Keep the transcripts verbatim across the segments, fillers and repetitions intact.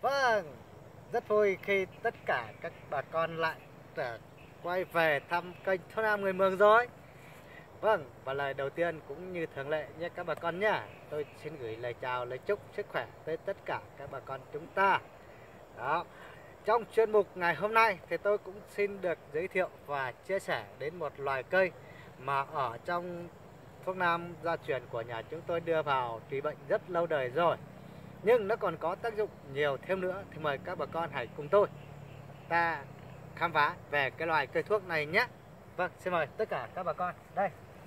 Vâng, rất vui khi tất cả các bà con lại trở quay về thăm kênh Thôn Nam Người Mường rồi. Vâng, và lời đầu tiên cũng như thường lệ nhé các bà con nhé. Tôi xin gửi lời chào, lời chúc sức khỏe tới tất cả các bà con chúng ta. Đó. Trong chuyên mục ngày hôm nay thì tôi cũng xin được giới thiệu và chia sẻ đến một loài cây mà ở trong thuốc nam gia truyền của nhà chúng tôi đưa vào trị bệnh rất lâu đời rồi, nhưng nó còn có tác dụng nhiều thêm nữa. Thì mời các bà con hãy cùng tôi ta khám phá về cái loài cây thuốc này nhé. Vâng, xin mời tất cả các bà con. Đây,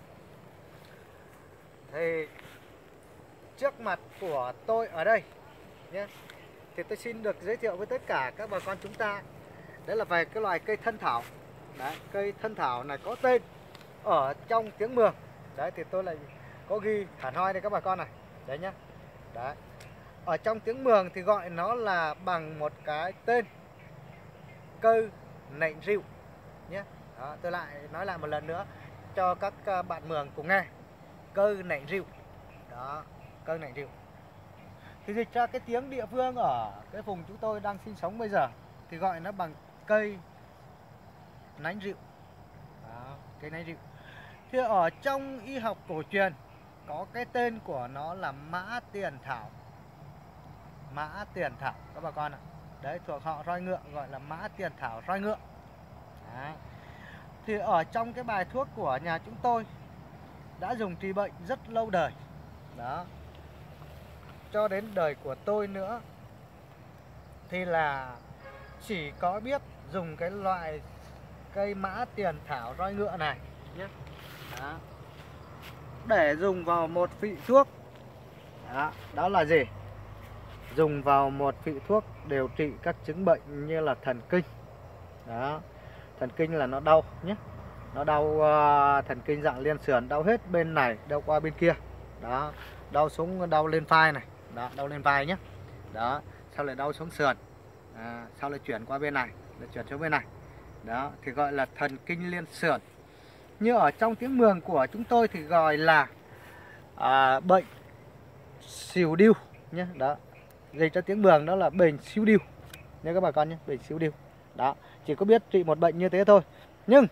thì trước mặt của tôi ở đây nhé, thì tôi xin được giới thiệu với tất cả các bà con chúng ta, đấy là về cái loài cây thân thảo. Đấy, cây thân thảo này có tên ở trong tiếng Mường. Đấy, thì tôi lại có ghi hẳn hoi đây các bà con này. Đấy nhá. Đấy, ở trong tiếng Mường thì gọi nó là bằng một cái tên cây nện rượu nhé. Đó, tôi lại nói lại một lần nữa cho các bạn Mường cùng nghe. Cây nện rượu. Đó, cây nện rượu. Thì dịch ra cái tiếng địa phương ở cái vùng chúng tôi đang sinh sống bây giờ thì gọi nó bằng cây nánh rượu. Đó, cây nánh rượu. Thì ở trong y học cổ truyền có cái tên của nó là mã tiền thảo. Mã tiền thảo các bà con ạ. Đấy, thuộc họ roi ngựa, gọi là mã tiền thảo roi ngựa. Đấy. Thì ở trong cái bài thuốc của nhà chúng tôi đã dùng trị bệnh rất lâu đời. Đó, cho đến đời của tôi nữa thì là chỉ có biết dùng cái loại cây mã tiền thảo roi ngựa này nhé. Đó, để dùng vào một vị thuốc. Đó, đó là gì? Dùng vào một vị thuốc điều trị các chứng bệnh như là thần kinh. Đó, thần kinh là nó đau nhé. Nó đau uh, thần kinh dạng liên sườn, đau hết bên này, đau qua bên kia. Đó, đau xuống, đau lên vai này. Đó, đau lên vai nhé. Đó, sau lại đau xuống sườn. À, sau lại chuyển qua bên này, lại chuyển xuống bên này. Đó, thì gọi là thần kinh liên sườn. Như ở trong tiếng Mường của chúng tôi thì gọi là à, bệnh xìu điêu nhé. Đó, dịch cho tiếng Mường đó là bệnh xìu điêu nha các bà con nhé, bệnh xìu điêu. Đó, chỉ có biết trị một bệnh như thế thôi. Nhưng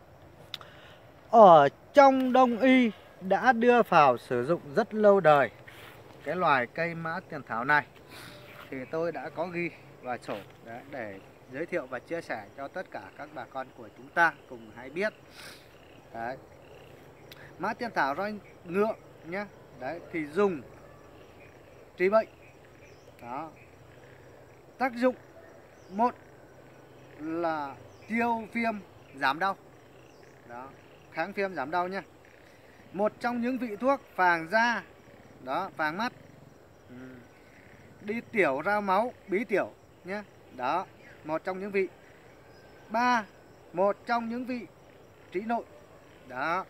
ở trong Đông y đã đưa vào sử dụng rất lâu đời cái loài cây mã tiền thảo này, thì tôi đã có ghi vào sổ đấy, để giới thiệu và chia sẻ cho tất cả các bà con của chúng ta cùng hay biết. Đấy, mã tiền thảo roi ngựa nhé. Đấy, thì dùng trị bệnh. Đó, tác dụng một là tiêu viêm giảm đau. Đó, kháng viêm giảm đau nhé. Một trong những vị thuốc vàng da, đó, vàng mắt, ừ, đi tiểu ra máu, bí tiểu nhé. Đó, một trong những vị. Ba, một trong những vị trĩ nội. Đó.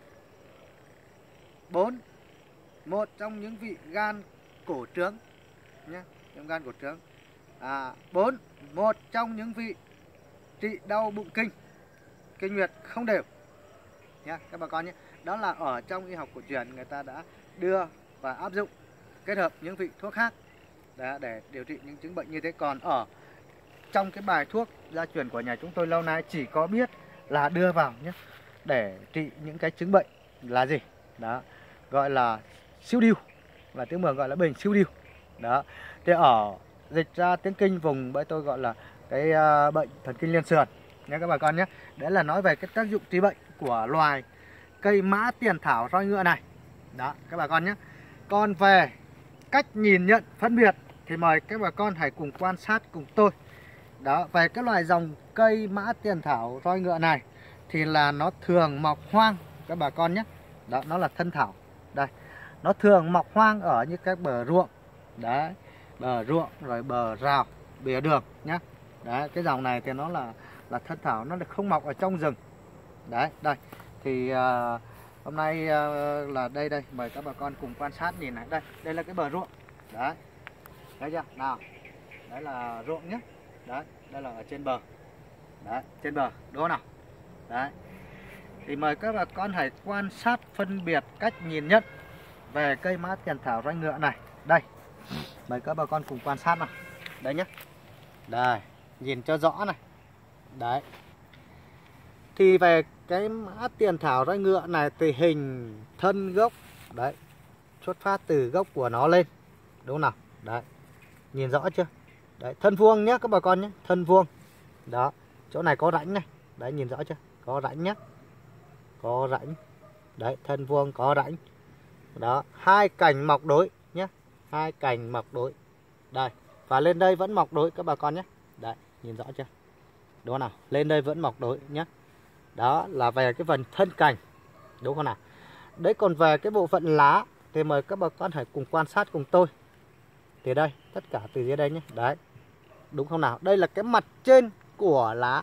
Bốn, một trong những vị gan cổ trướng nhé, trong gan cổ trướng. À, bốn, một trong những vị trị đau bụng kinh, kinh nguyệt không đều nhé các bà con nhé. Đó là ở trong y học cổ truyền người ta đã đưa và áp dụng kết hợp những vị thuốc khác để, để điều trị những chứng bệnh như thế. Còn ở trong cái bài thuốc gia truyền của nhà chúng tôi lâu nay chỉ có biết là đưa vào nhé để trị những cái chứng bệnh là gì? Đó, gọi là siêu điêu, và tiếng Mường gọi là bệnh siêu điêu. Đó, thì ở dịch ra tiếng Kinh vùng bởi tôi gọi là cái uh, bệnh thần kinh liên sườn nhé các bà con nhé. Đấy là nói về cái tác dụng trị bệnh của loài cây mã tiền thảo roi ngựa này. Đó các bà con nhé. Còn về cách nhìn nhận phân biệt thì mời các bà con hãy cùng quan sát cùng tôi. Đó, về cái loài dòng cây mã tiền thảo roi ngựa này thì là nó thường mọc hoang các bà con nhé. Đó, nó là thân thảo. Đây, nó thường mọc hoang ở như các bờ ruộng. Đấy, bờ ruộng rồi bờ rào, bìa đường nhé. Đấy, cái dòng này thì nó là là thân thảo, nó không mọc ở trong rừng. Đấy, đây. Thì uh, hôm nay uh, là đây đây, mời các bà con cùng quan sát nhìn này. Đây, đây là cái bờ ruộng. Đấy. Thấy chưa? Nào. Đấy là ruộng nhé. Đấy, đây là ở trên bờ. Đấy, trên bờ, đúng không nào? Đấy. Thì mời các bà con hãy quan sát phân biệt cách nhìn nhận về cây mã tiền thảo roi ngựa này. Đây. Mời các bà con cùng quan sát nào. Đấy nhé. Đây, nhìn cho rõ này. Đấy. Thì về cái mã tiền thảo roi ngựa này thì hình thân gốc đấy, xuất phát từ gốc của nó lên, đúng không nào? Đấy. Nhìn rõ chưa? Đấy, thân vuông nhé các bà con nhé, thân vuông. Đó, chỗ này có rãnh này. Đấy, nhìn rõ chưa? Có rãnh nhé. Có rãnh. Đấy, thân vuông có rãnh. Đó, hai cành mọc đối nhé. Hai cành mọc đối. Đây, và lên đây vẫn mọc đối các bà con nhé. Đấy, nhìn rõ chưa? Đúng không nào? Lên đây vẫn mọc đối nhé. Đó là về cái phần thân cành, đúng không nào? Đấy, còn về cái bộ phận lá thì mời các bà con hãy cùng quan sát cùng tôi. Thì đây, tất cả từ dưới đây nhé. Đấy, đúng không nào? Đây là cái mặt trên của lá.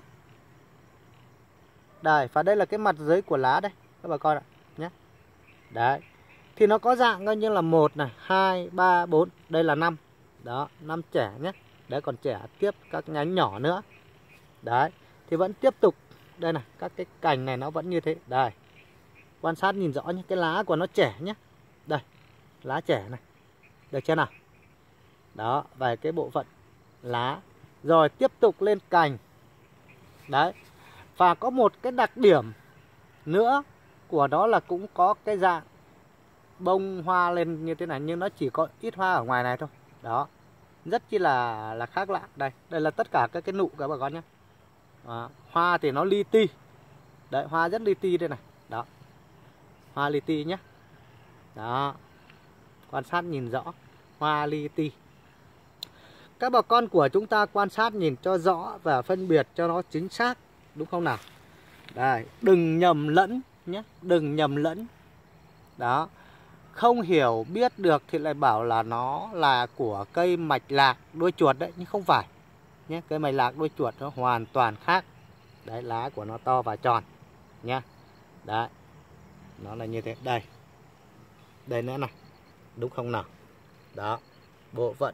Đây, và đây là cái mặt dưới của lá đây các bà con ạ nhé. Đấy, thì nó có dạng coi như là một này, hai, ba, bốn, đây là năm. Đó, năm trẻ nhé. Đấy, còn trẻ tiếp các nhánh nhỏ nữa. Đấy, thì vẫn tiếp tục. Đây này, các cái cành này nó vẫn như thế. Đây, quan sát nhìn rõ nhé, cái lá của nó trẻ nhé. Đây, lá trẻ này. Được chưa nào? Đó, về cái bộ phận lá. Rồi tiếp tục lên cành. Đấy, và có một cái đặc điểm nữa của nó là cũng có cái dạng bông hoa lên như thế này, nhưng nó chỉ có ít hoa ở ngoài này thôi. Đó, rất chi là là khác lạ. Đây, đây là tất cả các cái nụ các bà con nhé. Đó, hoa thì nó li ti. Đấy, hoa rất li ti đây này. Đó, hoa li ti nhé. Đó, quan sát nhìn rõ, hoa li ti. Các bà con của chúng ta quan sát nhìn cho rõ và phân biệt cho nó chính xác, đúng không nào? Đây, đừng nhầm lẫn nhé, đừng nhầm lẫn. Đó, không hiểu biết được thì lại bảo là nó là của cây mạch lạc đuôi chuột đấy, nhưng không phải nhé. Cây mạch lạc đuôi chuột nó hoàn toàn khác. Đấy, lá của nó to và tròn nhé. Đấy, nó là như thế. Đây, đây nữa này, đúng không nào? Đó, bộ phận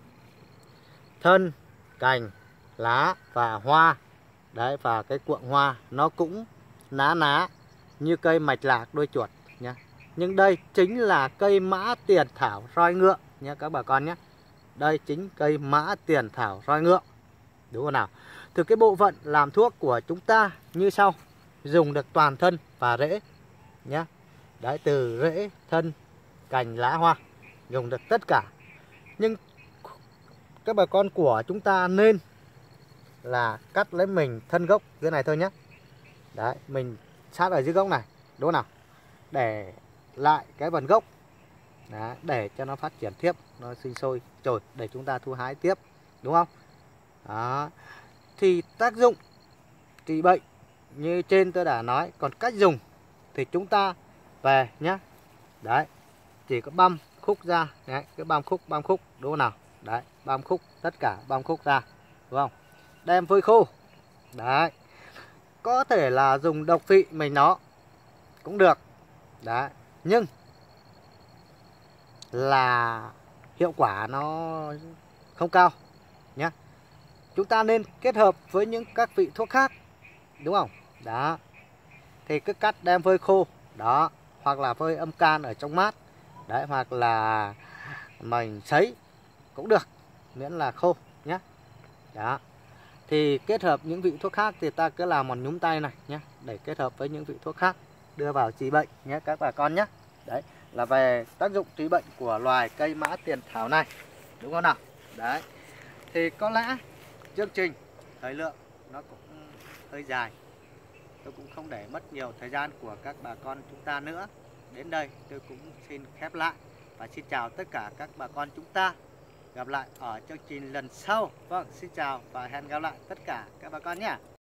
thân, cành, lá và hoa. Đấy, và cái cuộn hoa nó cũng ná ná như cây mạch lạc đuôi chuột nhé. Nhưng đây chính là cây mã tiền thảo roi ngựa nhé các bà con nhé. Đây chính cây mã tiền thảo roi ngựa, đúng không nào? Từ cái bộ phận làm thuốc của chúng ta như sau. Dùng được toàn thân và rễ nhé. Đấy, từ rễ, thân, cành, lá, hoa, dùng được tất cả. Nhưng các bà con của chúng ta nên là cắt lấy mình thân gốc dưới này thôi nhé. Đấy, mình sát ở dưới gốc này, đúng không nào? Để lại cái phần gốc. Đấy, để cho nó phát triển tiếp, nó sinh sôi trồi để chúng ta thu hái tiếp, đúng không? Đó. Thì tác dụng trị bệnh như trên tôi đã nói. Còn cách dùng thì chúng ta về nhé. Đấy, chỉ có băm khúc ra. Đấy, cái băm khúc, băm khúc, đúng không nào? Đấy, băm khúc, tất cả băm khúc ra, đúng không? Đem phơi khô. Đấy, có thể là dùng độc vị mình nó cũng được. Đấy, nhưng là hiệu quả nó không cao nhé. Chúng ta nên kết hợp với những các vị thuốc khác, đúng không? Đó, thì cứ cắt đem phơi khô. Đó, hoặc là phơi âm can ở trong mát. Đấy, hoặc là mình sấy cũng được, miễn là khô nhé. Đó, thì kết hợp những vị thuốc khác thì ta cứ làm một nhúm tay này nhé, để kết hợp với những vị thuốc khác đưa vào trị bệnh nhé các bà con nhé. Đấy là về tác dụng trị bệnh của loài cây mã tiền thảo này, đúng không nào? Đấy, thì có lẽ chương trình thời lượng nó cũng hơi dài, tôi cũng không để mất nhiều thời gian của các bà con chúng ta nữa. Đến đây tôi cũng xin khép lại và xin chào tất cả các bà con chúng ta. Gặp lại ở chương trình lần sau. Vâng, xin chào và hẹn gặp lại tất cả các bà con nhé.